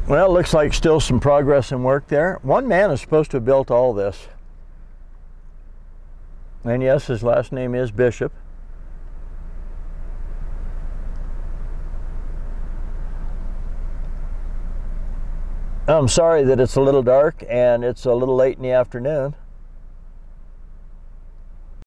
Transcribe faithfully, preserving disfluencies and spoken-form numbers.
Well, it looks like still some progress in work there. One man is supposed to have built all this. And yes, his last name is Bishop. I'm sorry that it's a little dark and it's a little late in the afternoon.